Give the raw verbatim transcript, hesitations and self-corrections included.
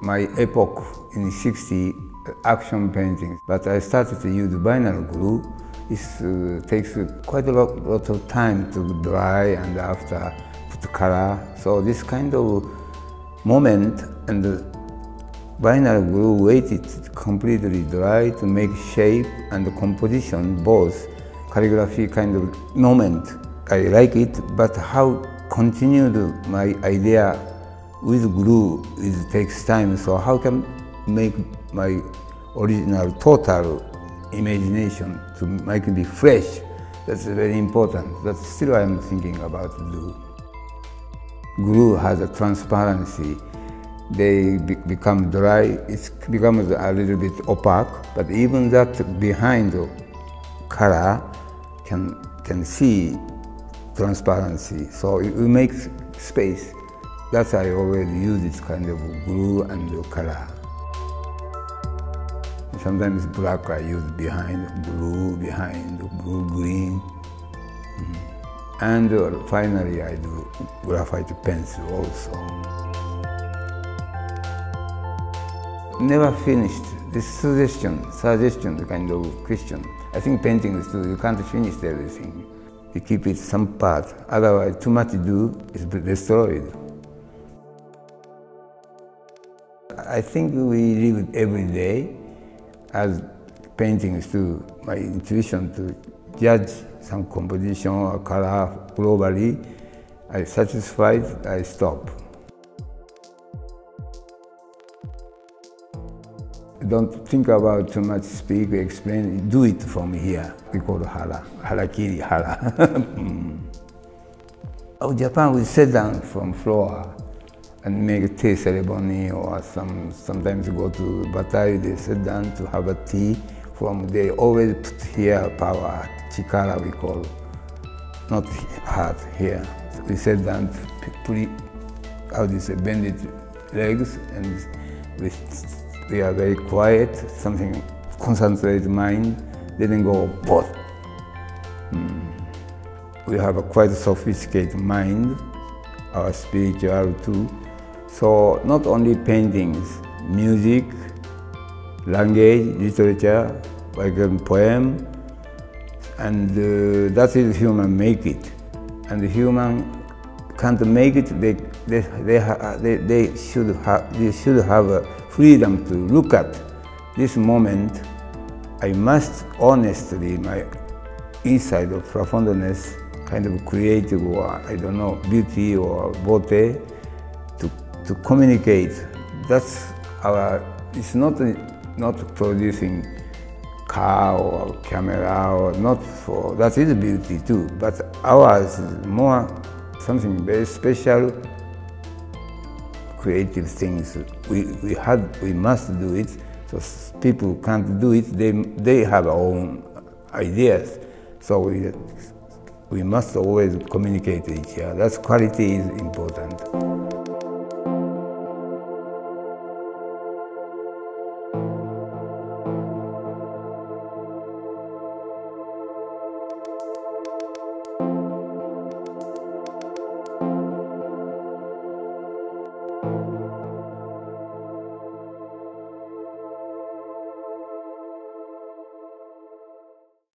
my epoch in the sixties, action painting, but I started to use vinyl glue. It uh, takes quite a lot, lot of time to dry and after put color. So this kind of moment and the vinyl glue waited completely dry to make shape and composition, both calligraphy kind of moment. I like it, but how continued my idea with glue it takes time. So how can make my original total imagination to make it be fresh? That's very important. But still I'm thinking about glue. Glue has a transparency. They be become dry, it becomes a little bit opaque, but even that behind the color can, can see transparency. So it will make space. That's why I always use this kind of glue and color. Sometimes black I use behind, blue behind, blue green. Mm. And uh, finally I do graphite pencil also. Never finished. This suggestion, suggestion, the kind of question. I think painting is too, you can't finish everything. You keep it some part, otherwise too much to do is destroyed. I think we live every day as paintings too. My intuition to judge some composition or color globally, I satisfied, I stop. Don't think about too much, speak, explain, do it from here. We call it hara, harakiri, hara. mm. Oh, Japan, we sit down from floor and make a tea ceremony, or some, sometimes go to Gutai, they sit down to have a tea. From they always put here power, chikara we call, not heart here. So we sit down, put it, how do you say, bend it legs, and we, we are very quiet, something concentrate mind, didn't go both. Mm. We have a quite sophisticated mind, our spiritual too. So not only paintings, music, language, literature, like a poem, and uh, that is human make it. And the human can't make it, they, they, they, ha they, they, should, ha they should have a freedom to look at this moment. I must honestly, my inside of profoundness, kind of creative or, I don't know, beauty or beauty, to, to communicate. That's our, it's not, not producing car or camera or not for, that is beauty too, but ours is more something very special, creative things. We, we, had, we must do it, so people can't do it, they, they have their own ideas. So we, we must always communicate with each other. That's quality is important.